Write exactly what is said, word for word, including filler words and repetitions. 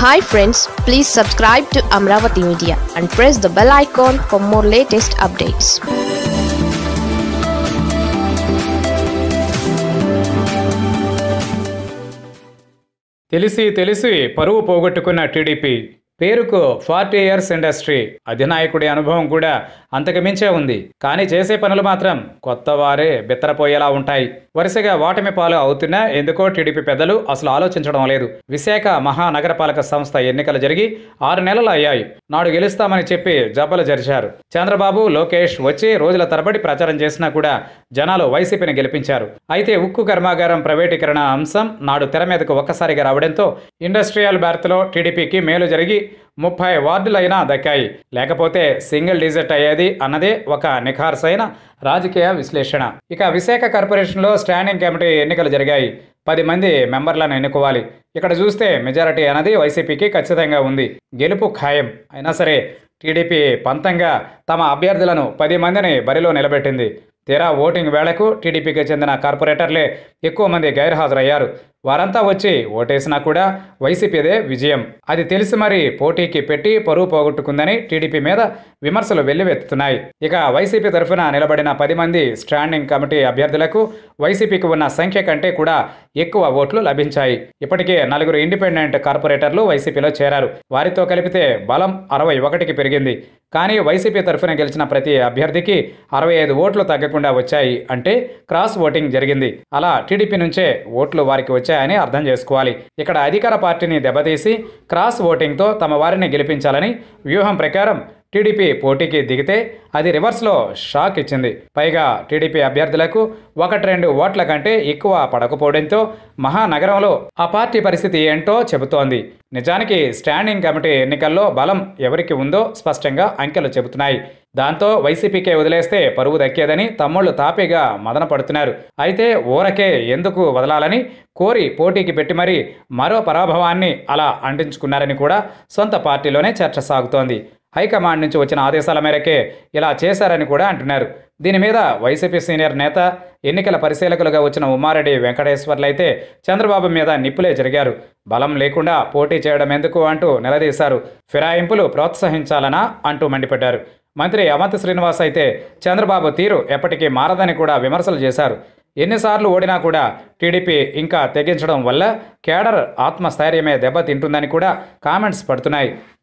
Hi friends, please subscribe to Amaravathi Media and press the bell icon for more latest updates. తెలిసి తెలిసి పరువు పోగొట్టుకున్న TDP పేరుకు forty years industry అధినాయకుడి అనుభవం కూడా అంతకుమించే ఉంది. కానీ చేసే పనులు మాత్రం కొత్త వారే బిత్తరపోయేలా ఉంటాయి. వరుసగా ఓటమి పాలు అవుతున్నా ఎందుకో టీడీపీ పెద్దలు అసలు ఆలోచించడం లేదు. విశాఖ మహానగరపాలక సంస్థ ఎన్నికలు జరిగి ఆరు నెలలు అయ్యాయి. నాడు గెలుస్తామని చెప్పి జబ్బలు జరిచారు. చంద్రబాబు, లోకేష్ వచ్చి రోజుల తరబడి ప్రచారం చేసినా కూడా జనాలు వైసీపీని గెలిపించారు. అయితే ఉక్కు కర్మాగారం ప్రైవేటీకరణ అంశం నాడు తెర మీదకు ఒక్కసారిగా రావడంతో ఇండస్ట్రియల్ బ్యార్త్లో టీడీపీకి మేలు జరిగి ముప్పై వార్డులైనా దక్కాయి. లేకపోతే సింగిల్ డిజిట్ అయ్యేది అన్నదే ఒక నిఖార్సైన రాజకీయ విశ్లేషణ. ఇక విశాఖ కార్పొరేషన్లో స్టాండింగ్ కమిటీ ఎన్నికలు జరిగాయి. పది మంది మెంబర్లను ఎన్నుకోవాలి. ఇక్కడ చూస్తే మెజారిటీ అనేది వైసీపీకి ఖచ్చితంగా ఉంది. గెలుపు ఖాయం. అయినా సరే టీడీపీ పంతంగా తమ అభ్యర్థులను పది మందిని బరిలో నిలబెట్టింది. తీరా ఓటింగ్ వేళకు టీడీపీకి చెందిన కార్పొరేటర్లే ఎక్కువ మంది గైర్హాజరయ్యారు. వారంతా వచ్చి ఓటేసినా కూడా వైసీపీదే విజయం. అది తెలిసి మరి పోటీకి పెట్టి పరువు పోగొట్టుకుందని టీడీపీ మీద విమర్శలు వెల్లువెత్తుతున్నాయి. ఇక వైసీపీ తరఫున నిలబడిన పది మంది స్టాండింగ్ కమిటీ అభ్యర్థులకు వైసీపీకి ఉన్న సంఖ్య కంటే కూడా ఎక్కువ ఓట్లు లభించాయి. ఇప్పటికే నలుగురు ఇండిపెండెంట్ కార్పొరేటర్లు వైసీపీలో చేరారు. వారితో కలిపితే బలం అరవై ఒకటికి పెరిగింది. కానీ వైసీపీ తరఫున గెలిచిన ప్రతి అభ్యర్థికి అరవై ఐదు ఓట్లు తగ్గకుండా వచ్చాయి. అంటే క్రాస్ ఓటింగ్ జరిగింది. అలా టీడీపీ నుంచే ఓట్లు వారికి వచ్చాయని అర్థం చేసుకోవాలి. ఇక్కడ అధికార పార్టీని దెబ్బతీసి క్రాస్ ఓటింగ్తో తమ వారిని గెలిపించాలని వ్యూహం ప్రకారం టీడీపీ పోటీకి దిగితే అది రివర్స్లో షాక్ ఇచ్చింది. పైగా టీడీపీ అభ్యర్థులకు ఒకటి రెండు ఓట్ల కంటే ఎక్కువ పడకపోవడంతో మహానగరంలో ఆ పార్టీ పరిస్థితి ఏంటో చెబుతోంది. నిజానికి స్టాండింగ్ కమిటీ ఎన్నికల్లో బలం ఎవరికి ఉందో స్పష్టంగా అంకెలు చెబుతున్నాయి. దాంతో వైసీపీకే వదిలేస్తే పరువు దక్కేదని తమ్ముళ్లు తాపీగా మదన పడుతున్నారు. అయితే ఊరకే ఎందుకు వదలాలని కోరి పోటీకి పెట్టి మరీ మరో పరాభవాన్ని అలా అంటించుకున్నారని కూడా సొంత పార్టీలోనే చర్చ సాగుతోంది. హైకమాండ్ నుంచి వచ్చిన ఆదేశాల మేరకే ఇలా చేశారని కూడా అంటున్నారు. దీని మీద వైసీపీ సీనియర్ నేత, ఎన్నికల పరిశీలకులుగా వచ్చిన ఉమ్మారెడ్డి వెంకటేశ్వర్లైతే చంద్రబాబు మీద నిప్పులే జరిగారు. బలం లేకుండా పోటీ చేయడం ఎందుకు అంటూ నిలదీశారు. ఫిరాయింపులు ప్రోత్సహించాలనా అంటూ మండిపడ్డారు. మంత్రి అవంతి శ్రీనివాస్ అయితే చంద్రబాబు తీరు ఎప్పటికీ మారదని కూడా విమర్శలు చేశారు. ఎన్నిసార్లు ఓడినా కూడా టీడీపీ ఇంకా తెగించడం వల్ల కేడర్ ఆత్మస్థైర్యమే దెబ్బతింటుందని కూడా కామెంట్స్ పడుతున్నాయి.